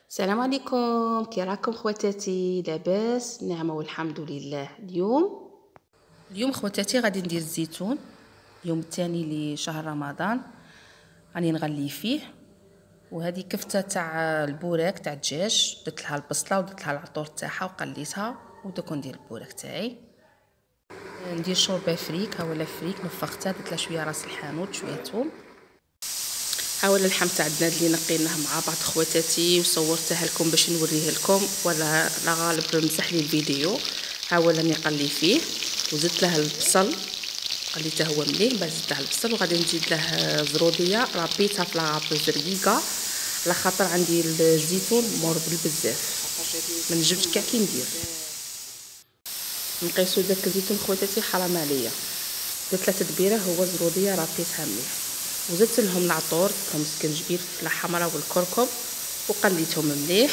السلام عليكم، كي راكم خواتاتي؟ لاباس؟ نعمة والحمد لله. اليوم خواتاتي غادي ندير الزيتون، اليوم الثاني لشهر رمضان راني نغلي فيه. وهذه كفته تاع البوراك تاع الدجاج، درت لها البصله ودرت لها العطور تاعها وقليتها، ودوك ندير البوراك تاعي. ندير شوربه فريك، ها ولا فريك نفختها، درت لها شويه راس الحانوت شويه ثوم. ها ولا اللحم تاع الدناد اللي نقيناه مع بعض خواتاتي وصورتها لكم باش نوريه لكم، ولا لا غالب مسح لي الفيديو. ها ولا نقلي فيه وزدت له البصل، قليته هو مليح، بعد زدت له البصل وغادي نزيد له زروديه ربيتها في لاطوز رقيقه، على خاطر عندي الزيتون مربل بزاف، ما نجمش كاع كي ندير. نقيسو داك الزيتون خواتاتي حرام عليا، درت له تدبيره هو زروديه ربيتها مليح، وزدت لهم العطور، درت لهم سكنجبير فلفله حمراء والكركم وقليتهم مليح.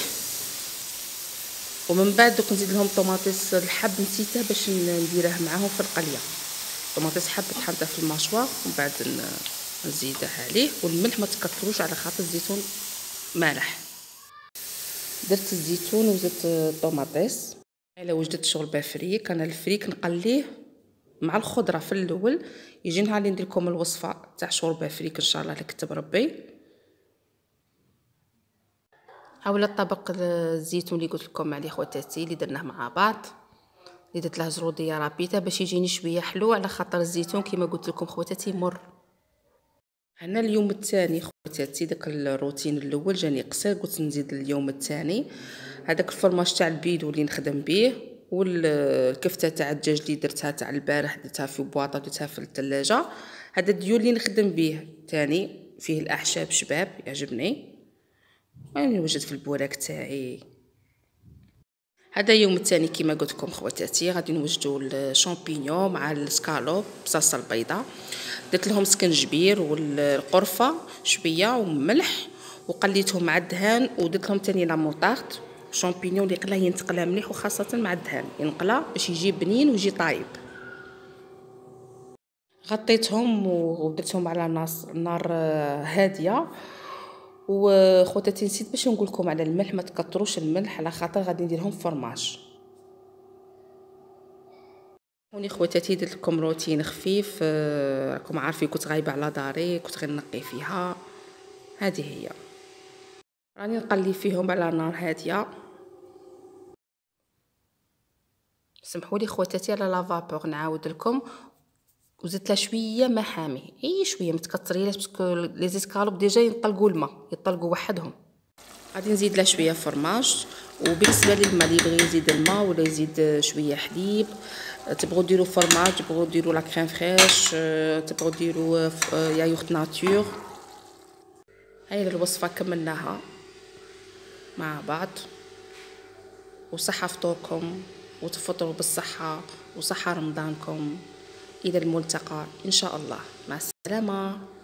ومن بعد دوك نزيد لهم طوماطيس الحب، نسيته باش نديره معاهم في القليه. طوماطيس حب تحطها في المشوار ومن بعد نزيدها عليه، والملح ما تكثروش على خاطر الزيتون مالح. درت الزيتون وزدت الطوماطيس. الا وجدت شوربه فريك، انا الفريك نقليه مع الخضره في الاول، يجي نهار اللي ندير لكم الوصفه تاع شوربه فريك ان شاء الله لكتب ربي. هاولا الطبق الزيتون اللي قلت لكم عليه خواتاتي اللي درناه مع بعض، اللي درت له زروديه رابيته باش يجيني شويه حلو، على خاطر الزيتون كما قلت لكم خواتاتي مر. انا اليوم الثاني خواتاتي، داك الروتين الاول جاني قصير، قلت نزيد اليوم الثاني هذاك الفرماج تاع البيدو اللي نخدم به، والكفته تاع الدجاج اللي درتها تاع البارح، درتها في بواطه درتها في الثلاجه. هذا الديول اللي نخدم به ثاني، فيه الاعشاب شباب يعجبني، راني نوجد في البوراك تاعي. هذا يوم الثاني كما قلت لكم خواتاتي، غادي نوجدوا الشامبينيون مع السكالوب بصلصه البيضاء، درت لهم سكنجبير والقرفه شويه وملح وقليتهم مع الدهان، ودرت لهم ثاني لا موطارد الشامبينيون اللي قلاه ينتقلى مليح، وخاصه مع الدهان ينقلى باش يجي بنين ويجي طايب. غطيتهم ودرتهم على نار هاديه. وخواتاتي نسيت باش نقول لكم على الملح، ما تكثروش الملح على خاطر غادي نديرهم فرماج. هوني خواتاتي درت لكم روتين خفيف، راكم عارفين كنت غايبه على داري، كنت غير نقي فيها. هذه هي، راني نقلي فيهم على نار هاديه. سمحوا لي خواتاتي على لافابور نعاود لكم، وزدت لها شويه ما حامي، اي شويه متكثريلاش باسكو لي زيسكالوب ديجا يطلقوا الماء، يطلقوا وحدهم. غادي نزيد لها شويه فرماج، وبالنسبه للماء اللي يبغي يزيد الماء ولا يزيد شويه حليب، تبغوا ديروا فرماج، تبغوا ديروا لا كريم فريش، تبغوا ديروا ياغورت ناتور. هاي الوصفه كملناها مع بعض، وصحه فطوركم وتفطروا بالصحه وصحه رمضانكم. الى الملتقى ان شاء الله، مع السلامه.